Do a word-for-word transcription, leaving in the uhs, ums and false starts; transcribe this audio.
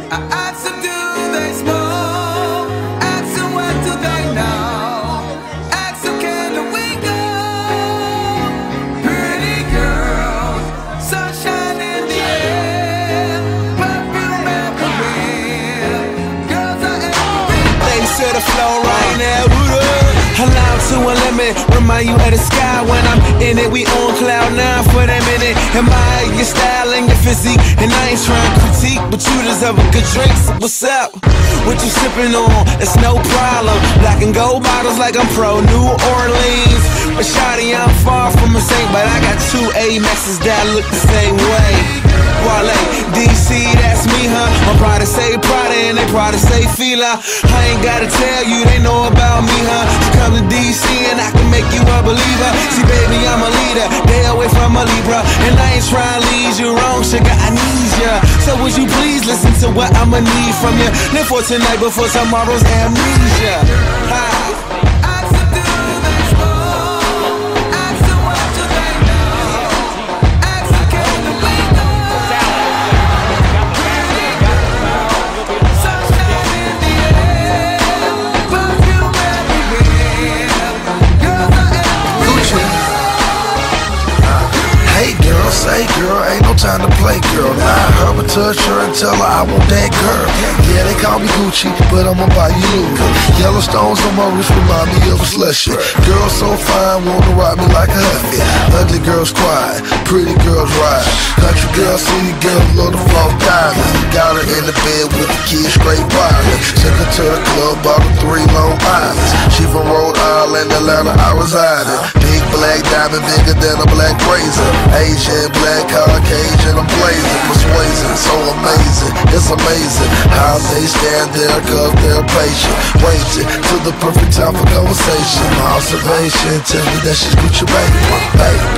I ask them, do they smoke? Ask them, what do they know? Ask them, can we go? Pretty girls, sunshine in the air, perfume everywhere. Girls are everywhere. Ladies to the floor right now, allow to a limit, remind you of the sky when I'm in it. We on cloud nine for that minute. Admire your style and your physique, and I ain't trying to critique, but you deserve a good drink. So what's up? What you sipping on? It's no problem. Black and gold bottles like I'm pro New Orleans. But shawty, I'm far from a saint, but I got two A-Maxes that look the same way. Wale, D C, that's me, huh? My pride say Prada and they pride say Fila. I ain't gotta tell you, they know about me, huh? So come to D C and I can make you a believer. See, baby, I'm a leader, they away from a Libra, and I ain't trying to lead you wrong, sugar, I need ya. So would you please listen to what I'ma need from you? Live for tonight before tomorrow's amnesia. Ha. Say girl, ain't no time to play girl. Lie her but touch her and tell her I want that girl. Yeah, they call me Gucci, but I'ma buy you Louis. Yellow stones on my wrist remind me of a slushy. Girl so fine, wanna ride me like a huffy. Ugly girls quiet, pretty girls ride. Country girl, city girl, love the floss diamonds. Got her in the bed with the kids straight wireless. Took her to the club, bought her three Long Islands. She from Rhode Island, Atlanta, I reside in. Big black diamond, bigger than a black razor. Asian, black, Caucasian, I'm blazing, persuasive, so amazing, it's amazing how they stand there cause they're patient, waiting till the perfect time for conversation. My observation tells me that she's Gucci baby, baby.